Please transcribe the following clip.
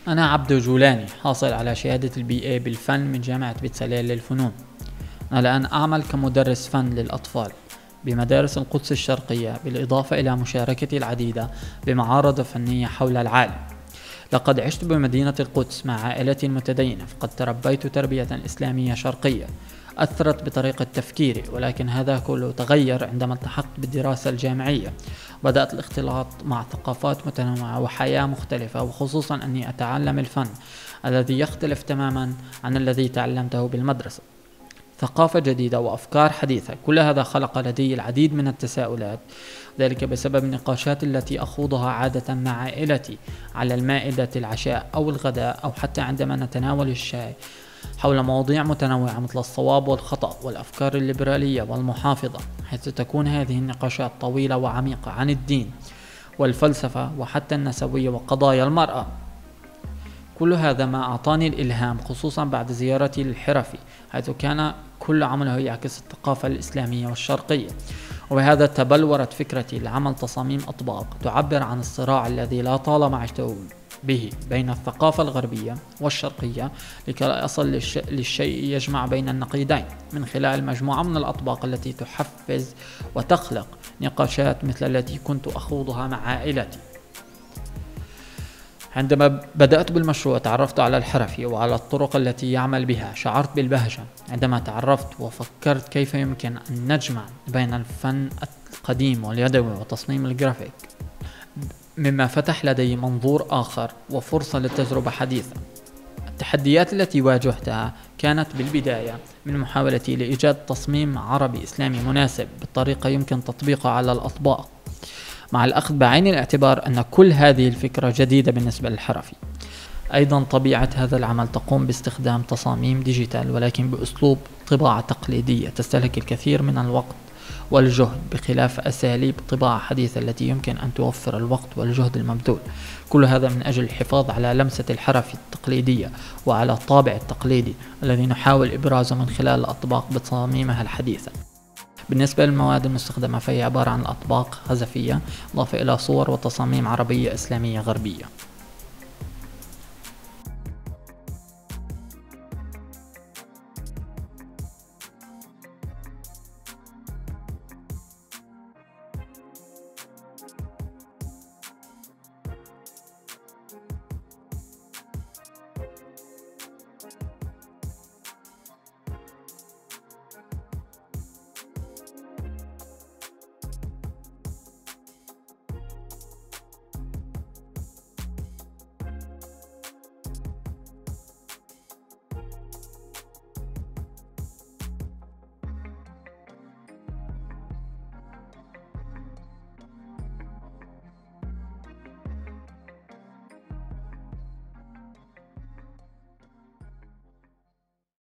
أنا عبدو جولاني، حاصل على شهادة الBA بالفن من جامعة بيت سليل للفنون. أنا الآن أعمل كمدرس فن للأطفال بمدارس القدس الشرقية، بالإضافة إلى مشاركتي العديدة بمعارض فنية حول العالم. لقد عشت بمدينة القدس مع عائلتي المتدينة، فقد تربيت تربية إسلامية شرقية أثرت بطريقة تفكيري، ولكن هذا كله تغير عندما التحقت بالدراسة الجامعية. بدأت الاختلاط مع ثقافات متنوعة وحياة مختلفة، وخصوصا أني أتعلم الفن الذي يختلف تماما عن الذي تعلمته بالمدرسة. ثقافة جديدة وأفكار حديثة، كل هذا خلق لدي العديد من التساؤلات، ذلك بسبب النقاشات التي أخوضها عادة مع عائلتي على المائدة العشاء أو الغداء، أو حتى عندما نتناول الشاي حول مواضيع متنوعة مثل الصواب والخطأ والأفكار الليبرالية والمحافظة، حيث تكون هذه النقاشات طويلة وعميقة عن الدين والفلسفة وحتى النسوية وقضايا المرأة. كل هذا ما أعطاني الإلهام، خصوصا بعد زيارتي للحرفي، حيث كان كل عمله يعكس الثقافة الإسلامية والشرقية. وبهذا تبلورت فكرتي لعمل تصاميم أطباق تعبر عن الصراع الذي لا طالما عشته به بين الثقافة الغربية والشرقية، لكي لا أصل للشيء يجمع بين النقيضين من خلال مجموعة من الأطباق التي تحفز وتخلق نقاشات مثل التي كنت أخوضها مع عائلتي. عندما بدأت بالمشروع تعرفت على الحرفي وعلى الطرق التي يعمل بها، شعرت بالبهجة عندما تعرفت وفكرت كيف يمكن أن نجمع بين الفن القديم واليدوي وتصميم الجرافيك، مما فتح لدي منظور آخر وفرصة للتجربة حديثة. التحديات التي واجهتها كانت بالبداية من محاولتي لإيجاد تصميم عربي إسلامي مناسب بالطريقة يمكن تطبيقها على الأطباق، مع الأخذ بعين الاعتبار أن كل هذه الفكرة جديدة بالنسبة للحرفي. أيضا طبيعة هذا العمل تقوم باستخدام تصاميم ديجيتال، ولكن بأسلوب طباعة تقليدية تستهلك الكثير من الوقت والجهد، بخلاف أساليب طباعة حديثة التي يمكن أن توفر الوقت والجهد المبذول. كل هذا من أجل الحفاظ على لمسة الحرف التقليدية وعلى الطابع التقليدي الذي نحاول إبرازه من خلال الأطباق بتصاميمها الحديثة. بالنسبة للمواد المستخدمة فهي عبارة عن أطباق خزفية، إضافة إلى صور وتصاميم عربية إسلامية غربية.